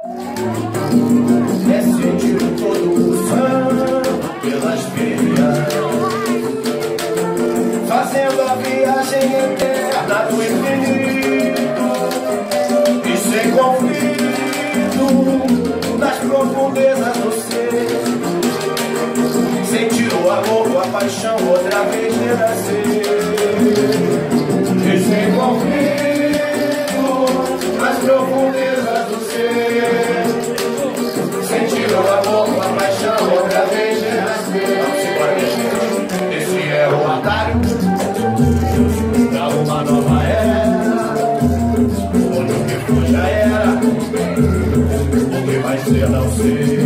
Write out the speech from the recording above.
É sentir todo o sangue pelas veias, fazendo a viagem eterna do infinito, e sem conflito nas profundezas do ser. Sentir o amor, a paixão outra vez renascer, e sem conflito nas profundezas do ser. Sentir o amor, a paixão outra vez renascer. Esse é o atalho pra uma nova era, onde o que foi já era, o que vai ser não ser.